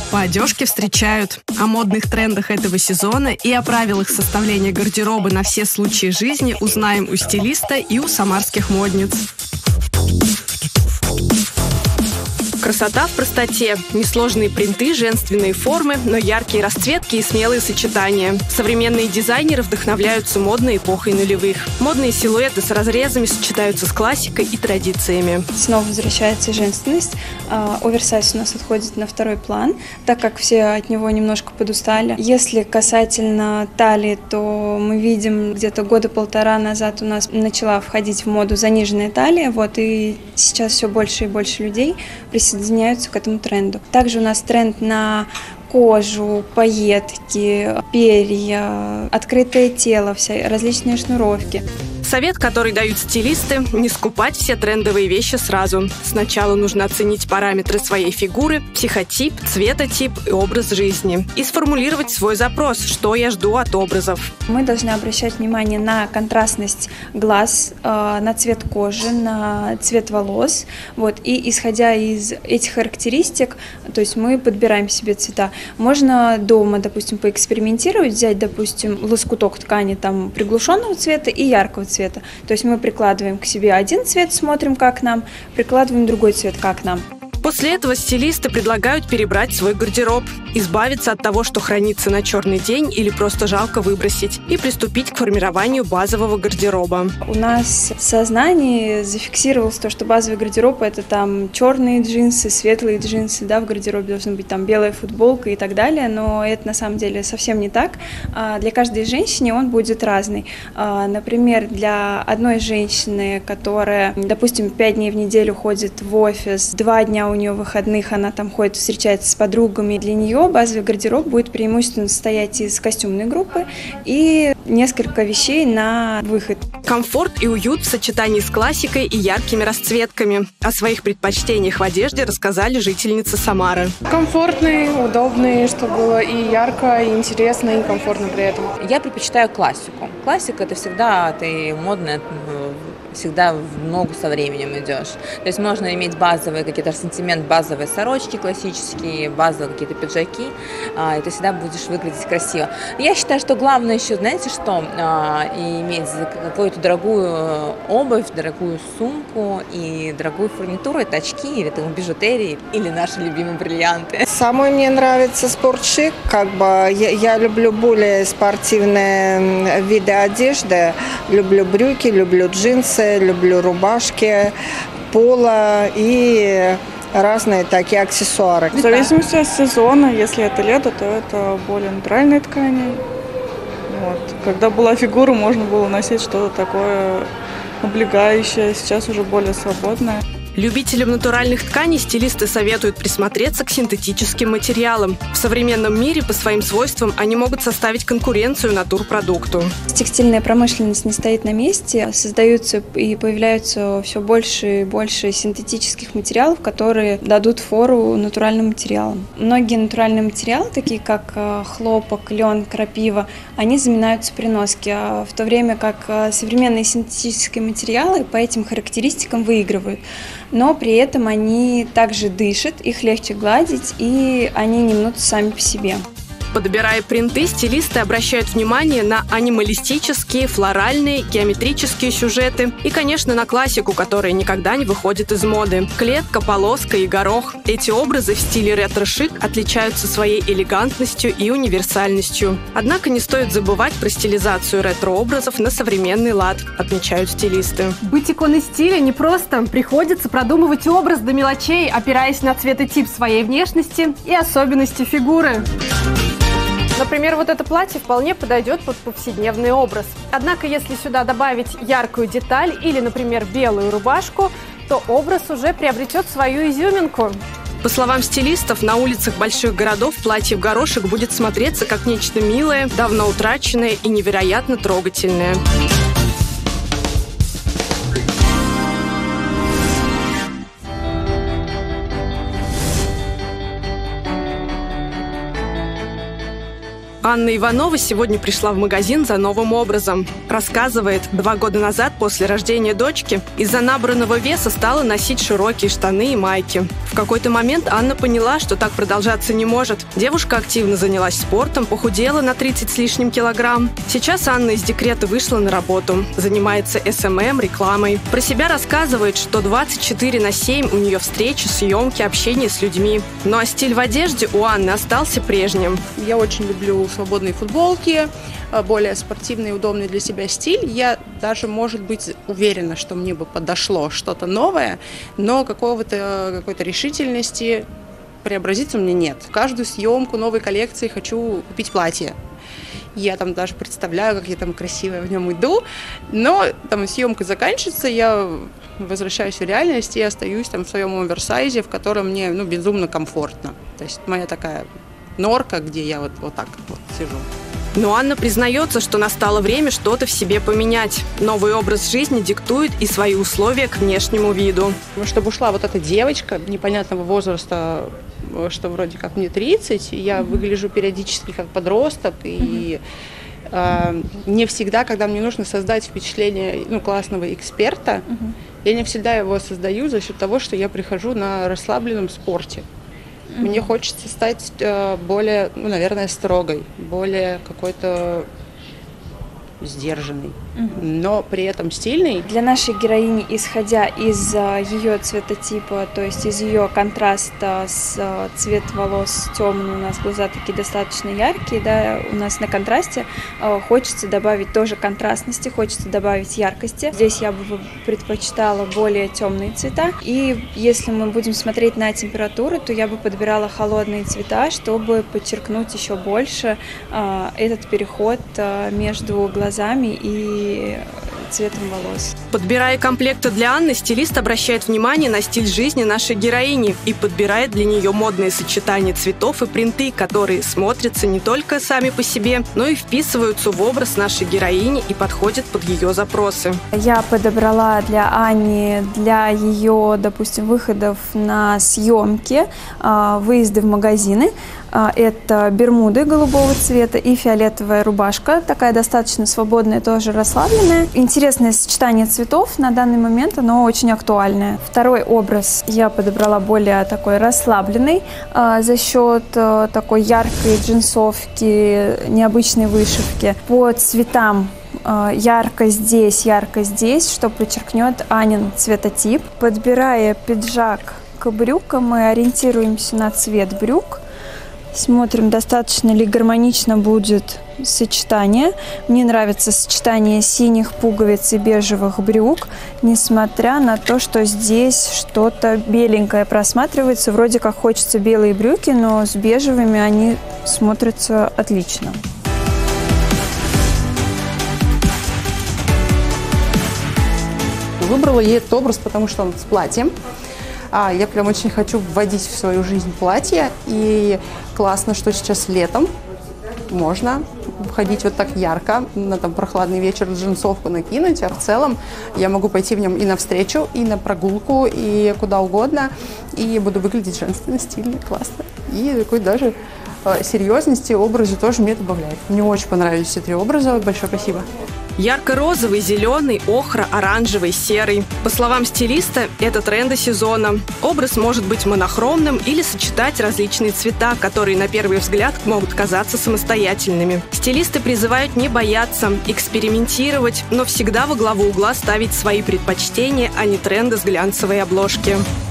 По одежке встречают. О модных трендах этого сезона и о правилах составления гардероба на все случаи жизни узнаем у стилиста и у самарских модниц. Красота в простоте. Несложные принты, женственные формы, но яркие расцветки и смелые сочетания. Современные дизайнеры вдохновляются модной эпохой нулевых. Модные силуэты с разрезами сочетаются с классикой и традициями. Снова возвращается женственность. Оверсайз у нас отходит на второй план, так как все от него немножко подустали. Если касательно талии, то мы видим, где-то года полтора назад у нас начала входить в моду заниженная талия, и сейчас все больше и больше людей присоединяются к этому тренду. Также у нас тренд на кожу, пайетки, перья, открытое тело, различные шнуровки. Совет, который дают стилисты – не скупать все трендовые вещи сразу. Сначала нужно оценить параметры своей фигуры, психотип, цветотип и образ жизни. И сформулировать свой запрос, что я жду от образов. Мы должны обращать внимание на контрастность глаз, на цвет кожи, на цвет волос. И исходя из этих характеристик, то есть мы подбираем себе цвета. Можно дома, допустим, поэкспериментировать, взять, допустим, лоскуток ткани приглушенного цвета и яркого цвета. То есть мы прикладываем к себе один цвет, смотрим, как нам, прикладываем другой цвет, как нам. После этого стилисты предлагают перебрать свой гардероб, избавиться от того, что хранится на черный день или просто жалко выбросить, и приступить к формированию базового гардероба. У нас в сознании зафиксировалось то, что базовый гардероб – это черные джинсы, светлые джинсы, в гардеробе должна быть белая футболка и так далее, но это на самом деле совсем не так. Для каждой женщины он будет разный. Например, для одной женщины, которая, допустим, 5 дней в неделю ходит в офис, 2 дня у нее выходных, она ходит, встречается с подругами. Для нее базовый гардероб будет преимущественно состоять из костюмной группы и несколько вещей на выход. Комфорт и уют в сочетании с классикой и яркими расцветками. О своих предпочтениях в одежде рассказали жительницы Самары. Комфортный, удобный, чтобы было и ярко, и интересно, и комфортно при этом. Я предпочитаю классику. Классика – это всегда ты модная, всегда в ногу со временем идешь. То есть можно иметь базовые какие-то ассортимент, базовые сорочки классические, базовые какие-то пиджаки, и ты всегда будешь выглядеть красиво. Я считаю, что главное еще, знаете что, иметь какую-то дорогую обувь, дорогую сумку и дорогую фурнитуру, это очки или бижутерии, или наши любимые бриллианты. Самой мне нравится спортшик, я люблю более спортивные виды одежды, люблю брюки, люблю джинсы, люблю рубашки, поло и разные такие аксессуары. В зависимости от сезона, если это лето, то это более натуральные ткани. Когда была фигура, можно было носить что-то такое облегающее, сейчас уже более свободное. Любителям натуральных тканей стилисты советуют присмотреться к синтетическим материалам. В современном мире по своим свойствам они могут составить конкуренцию натурпродукту. Текстильная промышленность не стоит на месте. Создаются и появляются все больше и больше синтетических материалов, которые дадут фору натуральным материалам. Многие натуральные материалы, такие как хлопок, лен, крапива, они заминаются при носке, в то время как современные синтетические материалы по этим характеристикам выигрывают. Но при этом они также дышат, их легче гладить, и они не мнутся сами по себе. Подбирая принты, стилисты обращают внимание на анималистические, флоральные, геометрические сюжеты и, конечно, на классику, которая никогда не выходит из моды. Клетка, полоска и горох. Эти образы в стиле ретро-шик отличаются своей элегантностью и универсальностью. Однако не стоит забывать про стилизацию ретро-образов на современный лад, отмечают стилисты. Быть иконой стиля непросто. Приходится продумывать образ до мелочей, опираясь на цветотип своей внешности и особенности фигуры. Например, это платье вполне подойдет под повседневный образ. Однако, если сюда добавить яркую деталь или, например, белую рубашку, то образ уже приобретет свою изюминку. По словам стилистов, на улицах больших городов платье в горошек будет смотреться как нечто милое, давно утраченное и невероятно трогательное. Анна Иванова сегодня пришла в магазин за новым образом. Рассказывает, 2 года назад после рождения дочки из-за набранного веса стала носить широкие штаны и майки. В какой-то момент Анна поняла, что так продолжаться не может. Девушка активно занялась спортом, похудела на 30 с лишним килограмм. Сейчас Анна из декрета вышла на работу. Занимается СММ, рекламой. Про себя рассказывает, что 24/7 у нее встречи, съемки, общение с людьми. Ну а стиль в одежде у Анны остался прежним. Я очень люблю свободные футболки, более спортивный и удобный для себя стиль. Я даже, может быть, уверена, что мне бы подошло что-то новое, но какой-то решительности преобразиться у меня нет. В каждую съемку новой коллекции хочу купить платье. Я там даже представляю, как я там красивая в нем иду, но там съемка заканчивается, я возвращаюсь в реальность и остаюсь там в своем оверсайзе, в котором мне безумно комфортно. То есть моя такая норка, где я вот так вот сижу. Но Анна признается, что настало время что-то в себе поменять. Новый образ жизни диктует и свои условия к внешнему виду. Чтобы ушла вот эта девочка непонятного возраста, что вроде как мне 30, я выгляжу периодически как подросток, и не всегда, когда мне нужно создать впечатление классного эксперта, я не всегда его создаю за счет того, что я прихожу на расслабленном спорте. Мне хочется стать более, наверное, строгой, более какой-то сдержанной, но при этом стильной. Для нашей героини, исходя из ее цветотипа, то есть из ее контраста с цвет волос темный, у нас глаза такие достаточно яркие, да, у нас на контрасте хочется добавить тоже контрастности, хочется добавить яркости. Здесь я бы предпочитала более темные цвета, и если мы будем смотреть на температуру, то я бы подбирала холодные цвета, чтобы подчеркнуть еще больше этот переход между глазами и цветом волос. Подбирая комплекты для Анны, стилист обращает внимание на стиль жизни нашей героини и подбирает для нее модные сочетания цветов и принты, которые смотрятся не только сами по себе, но и вписываются в образ нашей героини и подходят под ее запросы. Я подобрала для Ани, для ее, допустим, выходов на съемки, выезды в магазины. Это бермуды голубого цвета и фиолетовая рубашка, такая достаточно свободная, тоже расслабленная. Интересное сочетание цветов на данный момент, оно очень актуальное. Второй образ я подобрала более такой расслабленный за счет такой яркой джинсовки, необычной вышивки. По цветам ярко здесь, что подчеркнет Анин цветотип. Подбирая пиджак к брюкам, мы ориентируемся на цвет брюк. Смотрим, достаточно ли гармонично будет сочетание. Мне нравится сочетание синих пуговиц и бежевых брюк, несмотря на то, что здесь что-то беленькое просматривается. Вроде как хочется белые брюки, но с бежевыми они смотрятся отлично. Выбрала я этот образ, потому что он с платьем. Я прям очень хочу вводить в свою жизнь платье, и классно, что сейчас летом можно ходить вот так ярко, на прохладный вечер джинсовку накинуть, а в целом я могу пойти в нем и на встречу, и на прогулку, и куда угодно, и буду выглядеть женственно, стильно, классно. И такой даже серьезности образу тоже мне добавляет. Мне очень понравились эти 3 образа. Большое спасибо. Ярко-розовый, зеленый, охра, оранжевый, серый. По словам стилиста, это тренды сезона. Образ может быть монохромным или сочетать различные цвета, которые на первый взгляд могут казаться самостоятельными. Стилисты призывают не бояться, экспериментировать, но всегда во главу угла ставить свои предпочтения, а не тренды с глянцевой обложки.